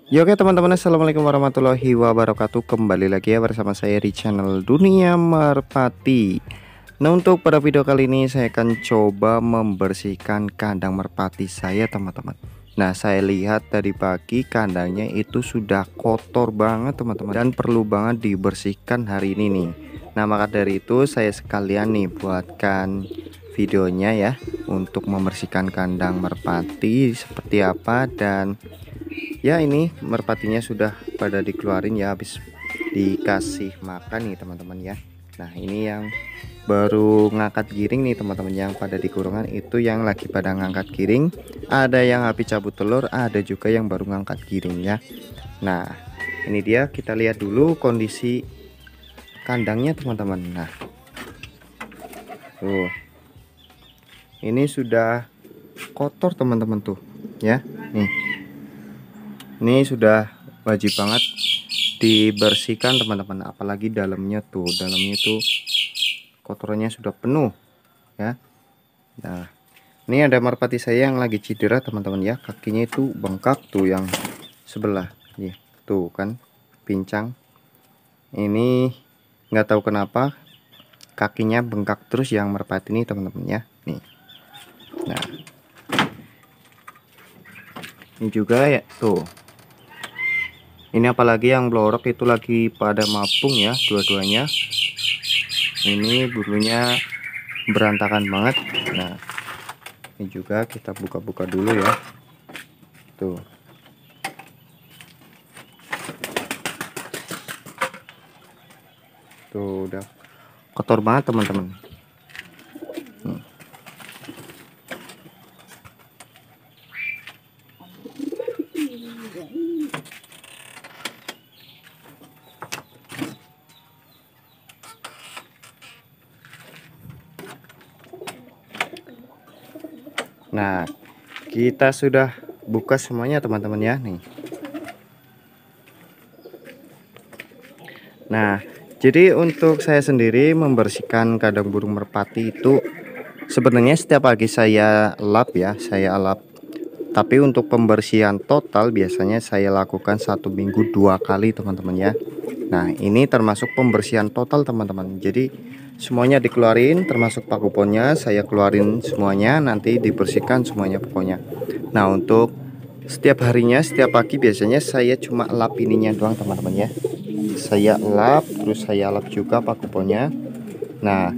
Ya oke teman-teman, assalamualaikum warahmatullahi wabarakatuh. Kembali lagi ya bersama saya di channel Dunia Merpati. Nah, untuk pada video kali ini saya akan coba membersihkan kandang merpati saya teman-teman. Nah, saya lihat tadi pagi kandangnya itu sudah kotor banget teman-teman, dan perlu banget dibersihkan hari ini nih. Nah, maka dari itu saya sekalian nih buatkan videonya ya, untuk membersihkan kandang merpati seperti apa. Dan ya, ini merpatinya sudah pada dikeluarin ya, habis dikasih makan nih teman-teman ya. Nah, ini yang baru ngangkat giring nih teman-teman, yang pada di kurungan itu yang lagi pada ngangkat giring. Ada yang habis cabut telur, ada juga yang baru ngangkat giring ya. Nah, ini dia, kita lihat dulu kondisi kandangnya teman-teman. Nah, tuh, ini sudah kotor teman-teman tuh ya. Ini sudah wajib banget dibersihkan teman-teman, apalagi dalamnya tuh, dalamnya itu kotorannya sudah penuh ya. Nah, ini ada merpati saya yang lagi cedera teman-teman ya, kakinya itu bengkak tuh, yang sebelah ya, tuh kan pincang. Ini nggak tahu kenapa kakinya bengkak terus yang merpati ini teman-teman ya nih. Nah, ini juga ya tuh. Ini apalagi yang blorok itu lagi pada mapung ya, dua-duanya. Ini bulunya berantakan banget. Nah, ini juga kita buka-buka dulu ya. Tuh. Tuh udah kotor banget teman-teman. Nah, kita sudah buka semuanya teman-teman ya nih. Nah, jadi untuk saya sendiri membersihkan kandang burung merpati itu sebenarnya setiap pagi saya lap ya, saya lap. Tapi untuk pembersihan total biasanya saya lakukan 1 minggu 2 kali teman-teman ya. Nah, ini termasuk pembersihan total teman-teman. Jadi semuanya dikeluarin, termasuk pakuponnya saya keluarin semuanya, nanti dibersihkan semuanya pokoknya. Nah, untuk setiap harinya, setiap pagi biasanya saya cuma lap ininya doang teman-teman ya. Saya lap, terus saya lap juga pakuponnya. Nah,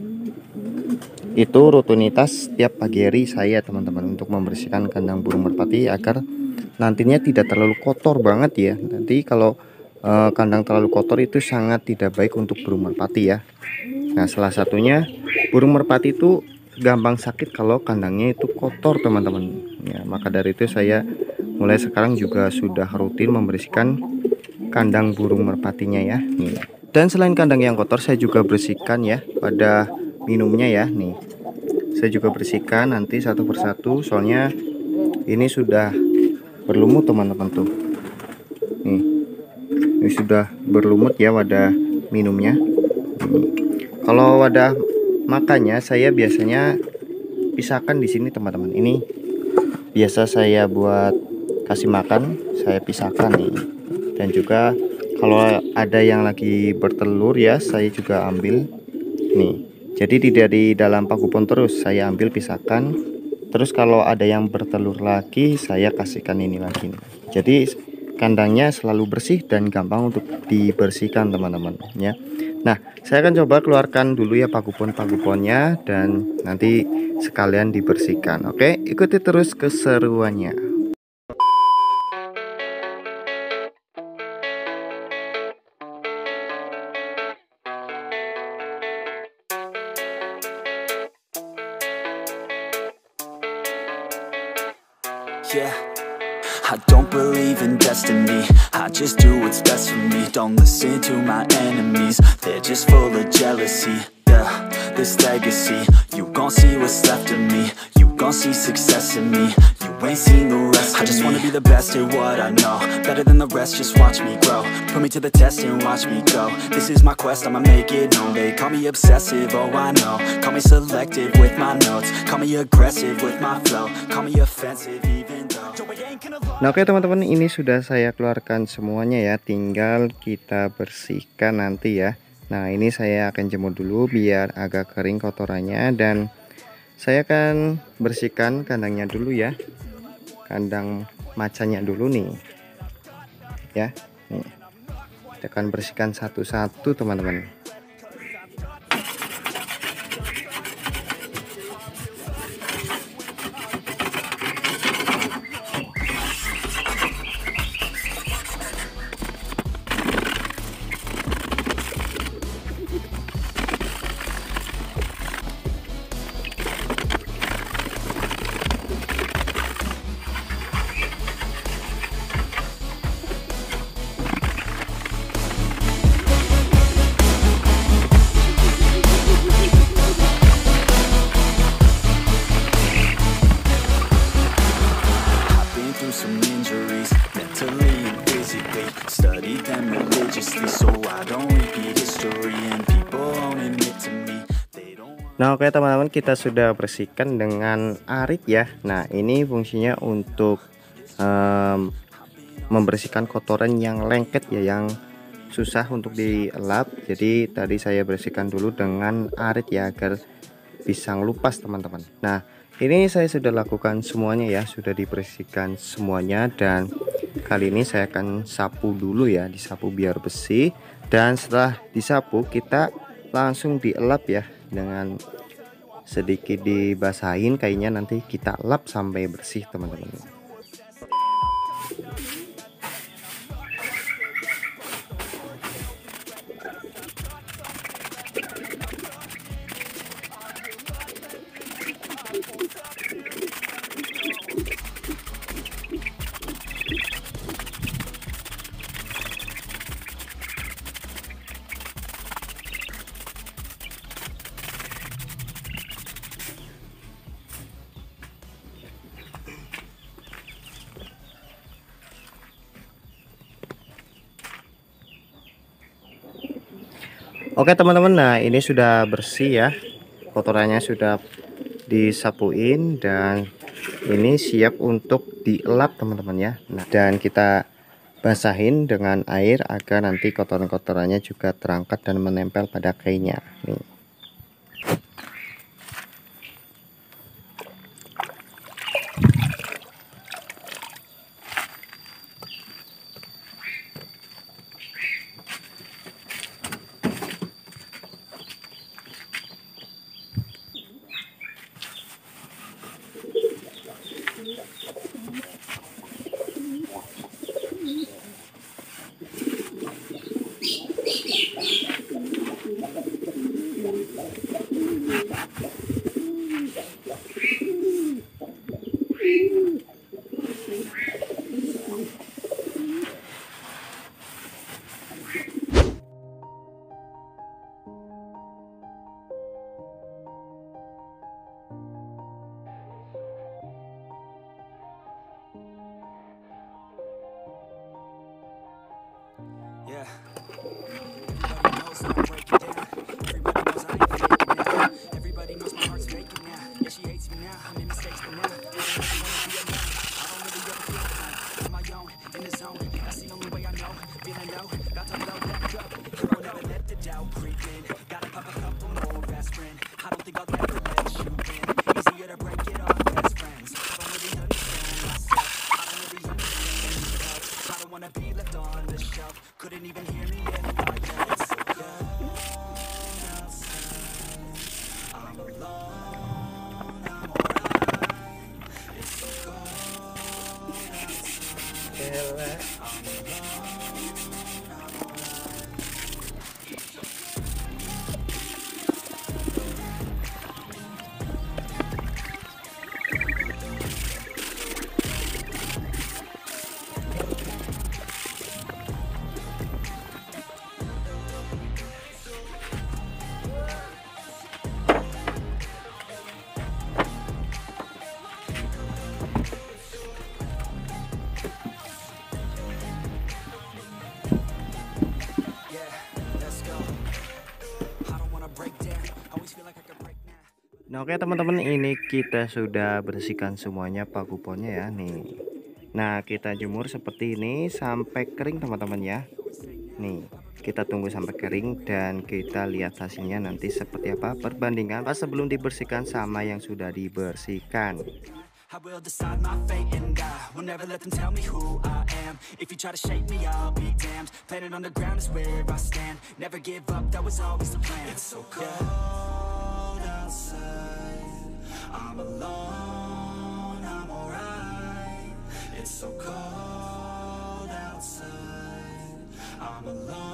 itu rutinitas setiap pagi hari saya teman-teman, untuk membersihkan kandang burung merpati agar nantinya tidak terlalu kotor banget ya. Nanti kalau kandang terlalu kotor itu sangat tidak baik untuk burung merpati ya. Nah, salah satunya burung merpati itu gampang sakit kalau kandangnya itu kotor teman-teman ya. Maka dari itu saya mulai sekarang juga sudah rutin membersihkan kandang burung merpatinya ya nih. Dan selain kandang yang kotor, saya juga bersihkan ya pada minumnya ya nih. Saya juga bersihkan nanti satu persatu, soalnya ini sudah berlumut teman-teman tuh nih. Ini sudah berlumut ya wadah minumnya. Kalau wadah makannya saya biasanya pisahkan di sini teman-teman. Ini biasa saya buat kasih makan, saya pisahkan nih. Dan juga kalau ada yang lagi bertelur ya, saya juga ambil nih. Jadi tidak di dalam pakupon terus, saya ambil pisahkan. Terus kalau ada yang bertelur lagi, saya kasihkan ini lagi nih. Jadi kandangnya selalu bersih dan gampang untuk dibersihkan teman-teman ya. Nah, saya akan coba keluarkan dulu ya pakupon-pakuponnya, dan nanti sekalian dibersihkan. Oke, ikuti terus keseruannya. Yeah, I don't believe in destiny, I just do what's best for me. Don't listen to my enemies, they're just full of jealousy. Yeah, this legacy, you gon' see what's left of me. You gon' see success in me, you ain't seen the rest. I just wanna be the best at what I know, better than the rest, just watch me grow. Put me to the test and watch me go. This is my quest, I'ma make it known. They call me obsessive, oh I know. Call me selective with my notes. Call me aggressive with my flow. Call me offensive even though I ain't gonna lie. Nah oke teman-teman, ini sudah saya keluarkan semuanya ya, tinggal kita bersihkan nanti ya. Nah ini saya akan jemur dulu biar agak kering kotorannya, dan saya akan bersihkan kandangnya dulu ya, kandang macannya dulu nih ya. Nih, kita akan bersihkan satu-satu teman-teman. Nah oke teman-teman, kita sudah bersihkan dengan arit ya. Nah ini fungsinya untuk membersihkan kotoran yang lengket ya, yang susah untuk dielap. Jadi tadi saya bersihkan dulu dengan arit ya, agar bisa ngelupas teman-teman. Nah ini saya sudah lakukan semuanya ya, sudah dibersihkan semuanya, dan kali ini saya akan sapu dulu ya, disapu biar bersih. Dan setelah disapu kita langsung dielap ya, dengan sedikit dibasahin kayaknya, nanti kita lap sampai bersih teman-teman. Oke teman-teman, nah ini sudah bersih ya, kotorannya sudah disapuin, dan ini siap untuk dielap teman-teman ya. Nah, dan kita basahin dengan air agar nanti kotoran-kotorannya juga terangkat dan menempel pada kainnya nih. Yeah. Everybody knows I'm breaking down. Everybody knows I ain't faking now. Everybody knows my heart's faking now. Yeah, she hates me now. I made mistakes, but now I don't really wanna be alone. I don't really ever feel alone. On my own, in the zone. That's the only way I know. Feeling low, got to blow that drop. Hero never let the doubt creep in. Gotta pop a couple more aspirin. I don't think I'll ever let you in. Easier to break it off best friends. I don't really understand myself. I don't really understand myself. I don't wanna be left on the shelf. Couldn't even hear me if I yelled. So go outside. I'm alone, I'm alright. It's so cold outside. I'm alone, I'm alright. Nah, oke teman-teman, ini kita sudah bersihkan semuanya pakuponnya ya nih. Nah, kita jemur seperti ini sampai kering teman-teman ya. Nih, kita tunggu sampai kering dan kita lihat hasilnya nanti seperti apa perbandingan pas sebelum dibersihkan sama yang sudah dibersihkan. I will decide my fate and I will never let them tell me who I am. If you try to shake me, I'll be damned. Planet on the ground is where I stand. Never give up, that was always the plan. It's so cold outside, I'm alone, I'm alright. It's so cold outside, I'm alone.